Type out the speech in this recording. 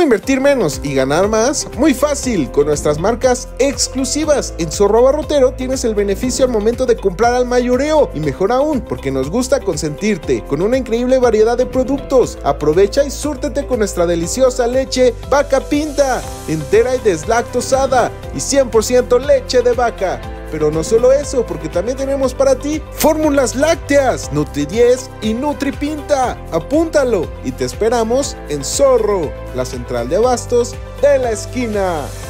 invertir menos y ganar más? Muy fácil, con nuestras marcas exclusivas. En Zorro Abarrotero tienes el beneficio al momento de comprar al mayoreo, y mejor aún, porque nos gusta consentirte con una increíble variedad de productos. Aprovecha y súrtete con nuestra deliciosa leche Vaca Pinta, entera y deslactosada, y 100% leche de vaca. Pero no solo eso, porque también tenemos para ti fórmulas lácteas, Nutri10 y Nutripinta. Apúntalo y te esperamos en Zorro, la central de abastos de la esquina.